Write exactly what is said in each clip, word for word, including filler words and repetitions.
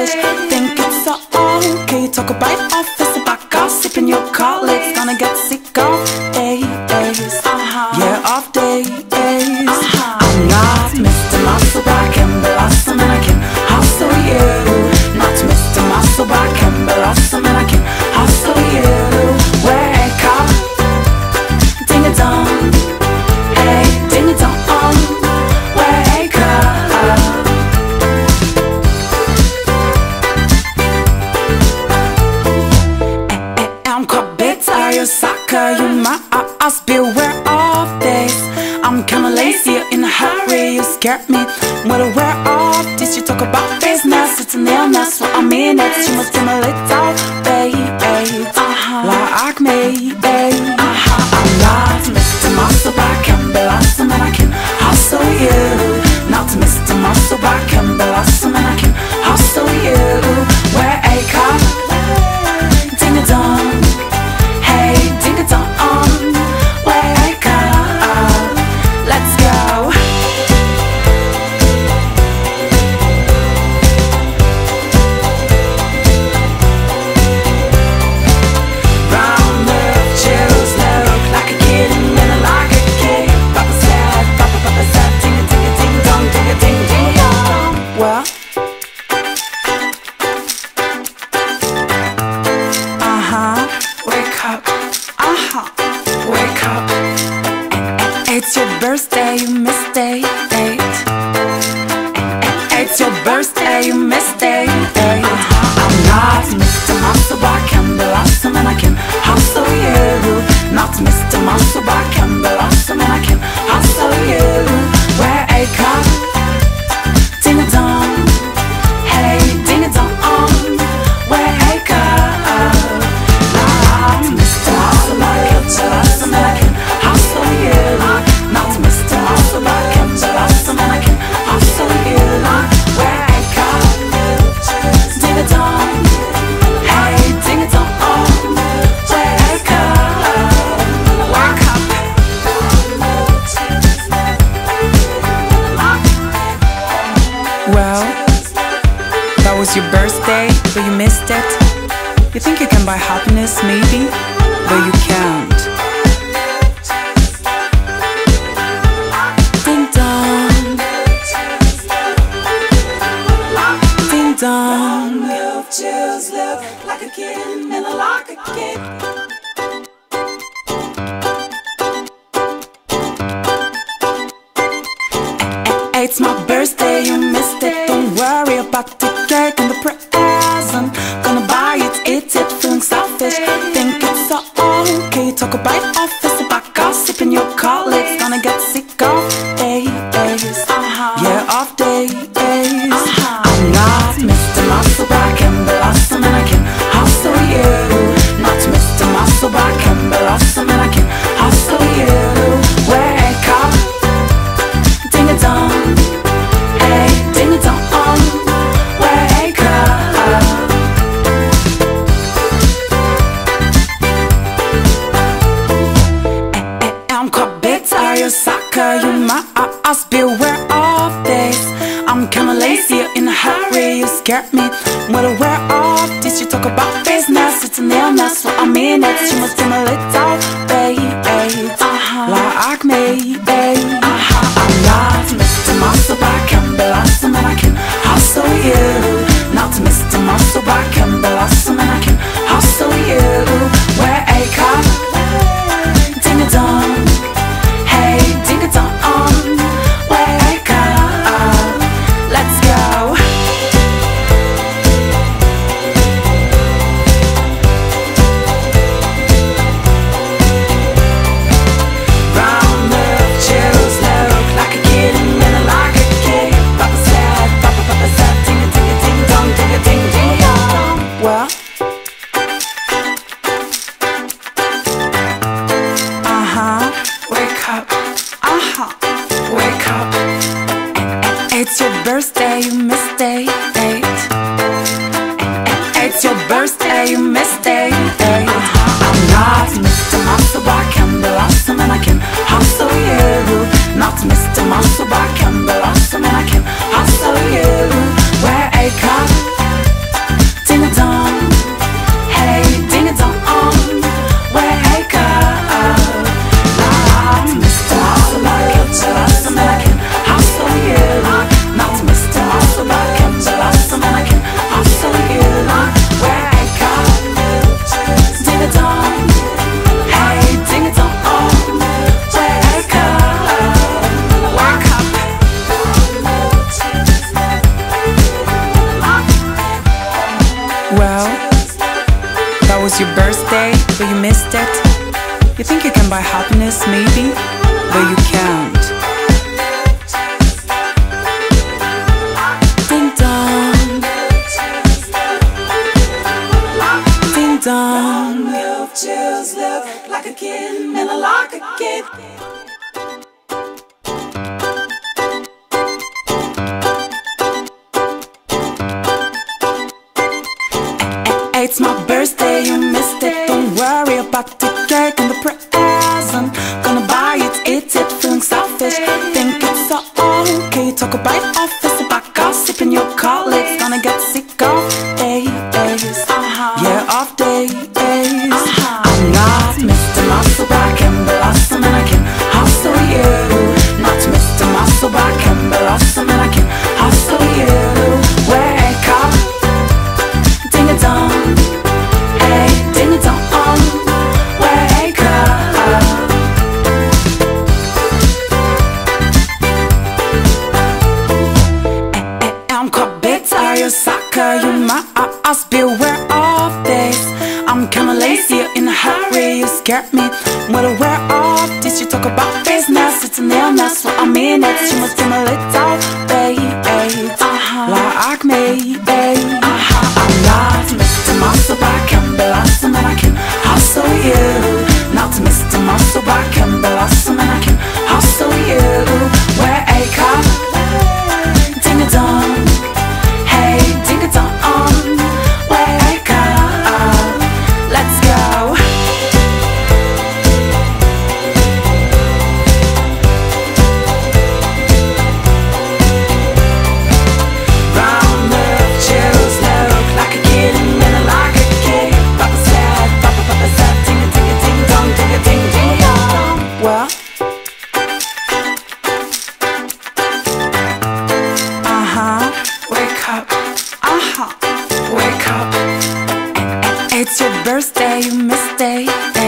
selfish. Think it's so okay, talk about office, about gossiping your colleagues. Gonna get sick of days, uh-huh. Yeah, of days, uh-huh. I'm not Mister Muscle, but I can be awesome and I can hustle you. Not Mister Muscle, but I can be awesome and I can hustle you. Wake up, ding a dong, hey, ding a dong. Wake up. I'm quite bitter, you're sucker, you must beware of this. I'm kinda lazy, you're in a hurry, you scared me. What aware of this, you talk about business, it's an illness, well I mean it. You must be a little baby, uh-huh. Like me, uh-huh. I'm not Mister Muscle, but I can be awesome and I can hustle you. Not Mister Muscle, but I can be awesome and I can hustle you. Wake up, ding a dong, hey, ding a dong. Wake up, let's go. Round the chills look like a kid and then I like a kid. Papa said, Papa, Papa said, ding a ding a ding dong, ding a ding ding dong. Well, uh-huh, wake up, uh-huh, wake up. It's your birthday, you missed a date. It's your birthday, you missed a date. I'm not Mister Muscle, but I can be awesome and I can hustle you. Not Mister Muscle, but I can be awesome and I can hustle you. Wake up, ding a dong, hey, ding a dong. Wake up, not Mister Muscle, but I can be awesome and I can hustle you. Not Mister Muscle, but I can be awesome and I can hustle you. Wake up, ding a dong, hey, ding a dong. Wake up, wake up. Well, that was your birthday, but you missed it. You think you can buy happiness, maybe, but you can't. Ding dong, ding dong. Your chills look like a kid and I like a kid. It's my birthday, you missed it. Don't worry about the cake and the present. Gonna buy it, eat it, feeling selfish. Think it's so okay, talk about office, about gossiping your colleagues. Gonna get sick of days, uh-huh. Yeah, of days, uh-huh. I'm not Mister Muscle, but I can be awesome and I can hustle you. Not Mister Muscle, but I can be awesome and I can hustle you. Wake up, ding a dong, hey, ding a dong. Wake up. I'm quite bitter, you're a sucker, you must beware of this. I'm kinda lazy, you're in a hurry, you scared me. What aware of this, you talk about business, it's an illness, well I mean it. You must be a little baby, uh-huh. Like me, uh-huh. I'm not Mister Muscle, but I can be awesome and I can hustle you. Not Mister Muscle, but I can be awesome and I can hustle you. Wake up, ding a dong, hey, ding a dong. Wake up, let's go. Round the chills look like a kid and then I like a kid. Papa said, Papa, Papa said, ding a ding a ding dong, ding a ding ding dong. Well, uh-huh, wake up, uh-huh, wake up. It's your birthday, you missed a date. It's your birthday, you missed a date. I'm not Mister Muscle, but I can be awesome and I can hustle you. Not Mister Muscle, but I can be awesome and I can hustle you. Wake up, missed it. You think you can buy happiness, maybe, but you can't. Ding dong, ding dong. Milk chills look like a kid in a locker kid. It's my birthday, you missed it. Don't worry about the cake and the present. Gonna buy it, eat it, feeling selfish. Think it's so okay. Talk about office, about gossip and your colleagues. Gonna get sick of days, uh-huh. Yeah, off days, uh-huh. I'm not Mister Muscle, but I can blossom and I can hustle you. Not Mister Muscle, but I can blossom and I can hustle you. Wake up, ding a dong. Sucker, you must beware of this. I'm kinda lazy, you're in a hurry, you scared me. What aware of this? You talk about business, it's an illness, well I mean it. You must be a little baby, uh-huh. Like me, uh-huh. I'm not Mister Muscle, but I can blossom and I can hustle you. Not Mister Muscle, but I can blossom and I can hustle you. Wake up, ding a dong. It's your birthday, you missed it.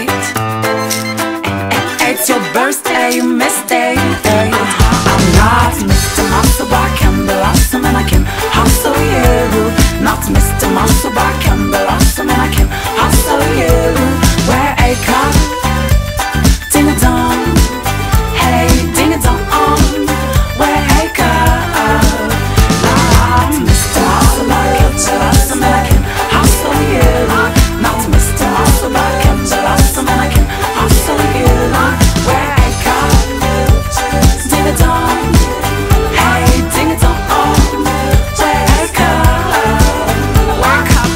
It's your birthday, you missed it. I'm not Mister Muscle, but I can blossom and I can hustle you. Not Mister Muscle, but I can blossom and I can hustle you. Wake up, ding a dong. Hey, ding a dong. Wake up. Not Mister Muscle, but I can blossom and I can hustle you. Not Mister Muscle, but I can blossom and I can hustle you. Wake up, ding a dong. Hey, ding a dong. Wake up, wake up.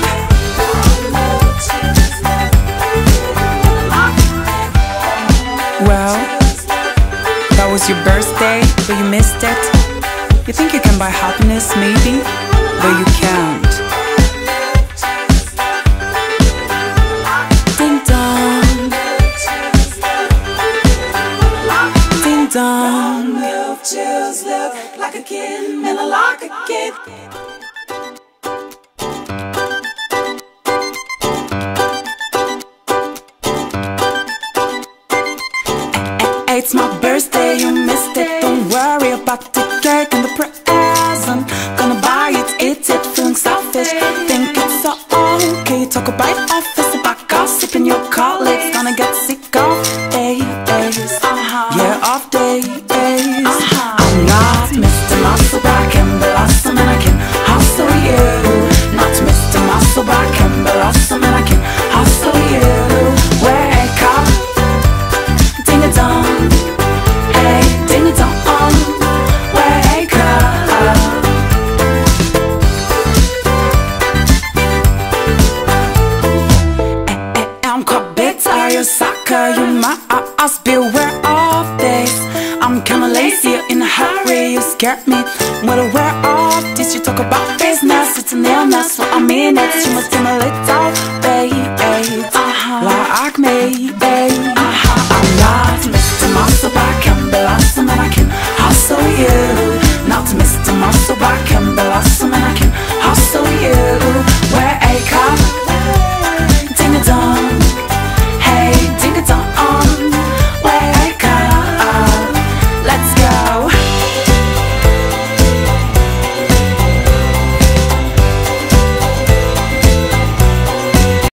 Well, that was your birthday, but you missed it. You think you can buy happiness, maybe, but you can't. Dong. Milk chills look like a kid in a locker kid. It's my birthday, you missed it. Don't worry about the cake and the present. Gonna buy it, eat it, feeling selfish. Think it's so okay. Talk about office, about gossip and your colleagues. Gonna get sick of days, uh-huh. Yeah, off days, uh-huh. I'm not Mister Muscle, but I can blossom and I can hustle you. Not Mister Muscle, but I can blossom and I can hustle you. Wake up, ding a dong. Hey, ding a dong. Wake up. I'm quite bitter, you sucker, you must beware of this. I'm kinda lazy, you're in a hurry, you scared me. What aware of this? You talk about business, it's an illness, well I mean it. You must be a little baby, uh-huh. Like me, baby.